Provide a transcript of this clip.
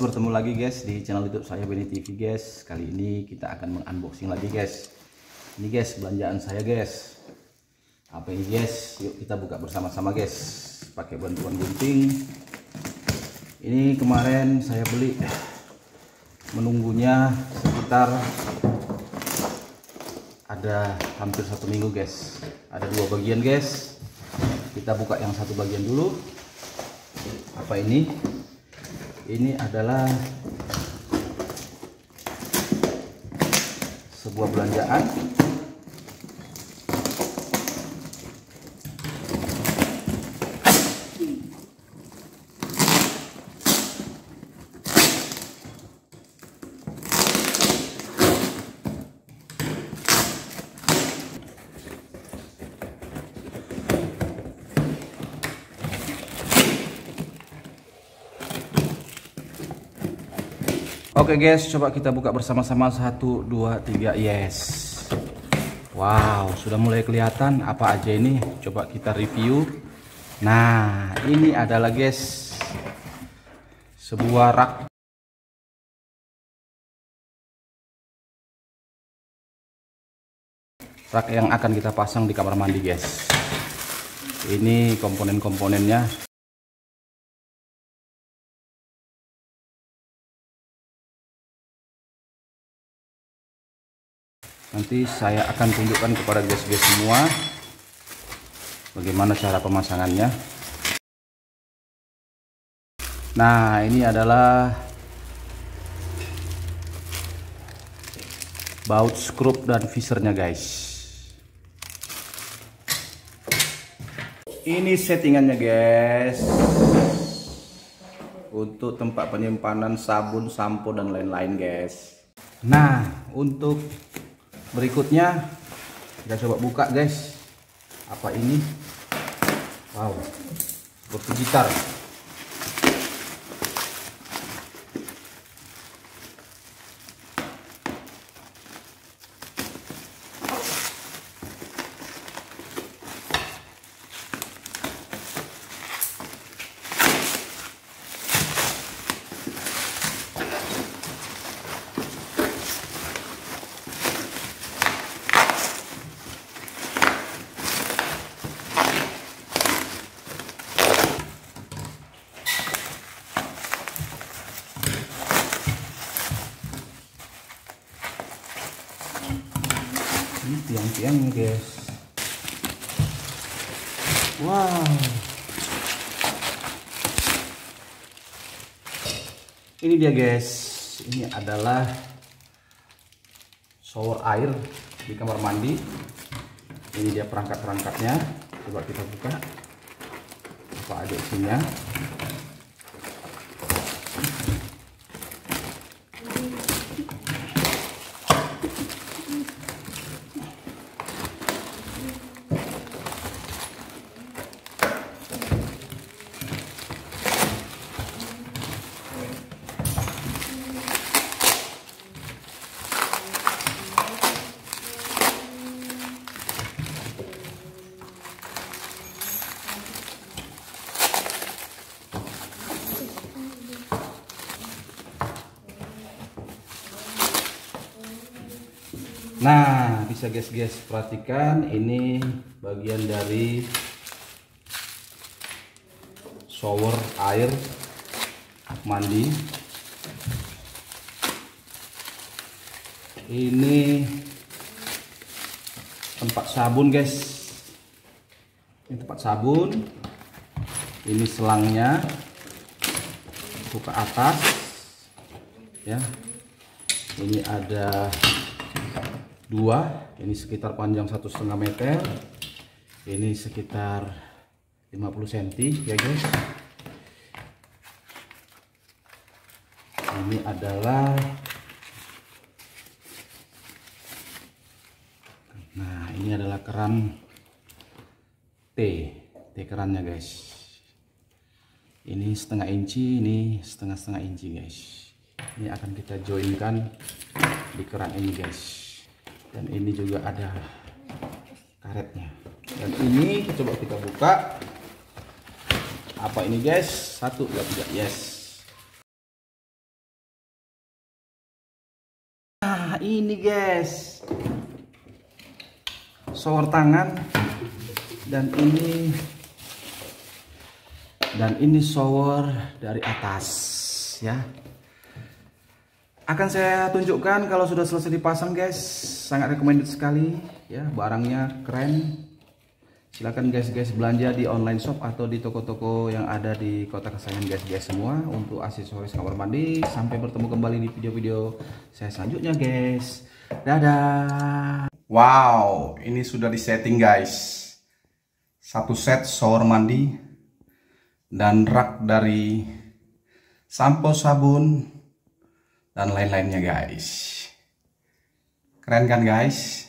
bertemu lagi guys di channel YouTube saya Benny TV guys. Kali ini kita akan mengunboxing lagi guys. Ini guys belanjaan saya guys. Apa ini guys? Yuk kita buka bersama-sama guys. Pakai bantuan gunting. Ini kemarin saya beli, menunggunya sekitar ada hampir 1 minggu guys. Ada 2 bagian guys. Kita buka yang satu bagian dulu. Apa ini? Ini adalah sebuah belanjaan. Oke guys, coba kita buka bersama-sama. 1, 2, 3, yes. Wow, sudah mulai kelihatan apa aja ini. Coba kita review. Nah, ini adalah guys sebuah rak yang akan kita pasang di kamar mandi guys. Ini komponen-komponennya. Nanti saya akan tunjukkan kepada guys-guys semua bagaimana cara pemasangannya. Nah, ini adalah baut skrup dan visernya guys. Ini settingannya guys, untuk tempat penyimpanan sabun, sampo dan lain-lain guys. Nah, untuk berikutnya kita coba buka guys. Apa ini? Wow, seperti gitar. Ini tiang-tiangnya guys. Wow, ini dia guys. Ini adalah shower air di kamar mandi. Ini dia perangkat-perangkatnya. Coba kita buka apa aja isinya. Nah, bisa guys perhatikan, ini bagian dari shower air mandi. Ini tempat sabun guys. Ini tempat sabun. Ini selangnya untuk ke atas ya. Ini ada 2, ini sekitar panjang 1,5 meter, ini sekitar 50 cm ya guys. Ini adalah, nah ini adalah keran T kerannya guys. Ini 1/2 inci, ini 1/2 inci guys. Ini akan kita joinkan di keran ini guys. Dan ini juga ada karetnya. Dan ini coba kita buka. Apa ini guys? 1, 2, 3, yes. Nah ini guys, shower tangan, dan ini shower dari atas ya. Akan saya tunjukkan kalau sudah selesai dipasang guys. Sangat recommended sekali ya, barangnya keren. Silakan guys belanja di online shop atau di toko-toko yang ada di kota kesayangan guys semua untuk aksesoris kamar mandi. Sampai bertemu kembali di video-video saya selanjutnya guys. Dadah. Wow, ini sudah disetting guys. Satu set shower mandi dan rak dari sampo, sabun dan lain-lainnya guys. Keren kan guys?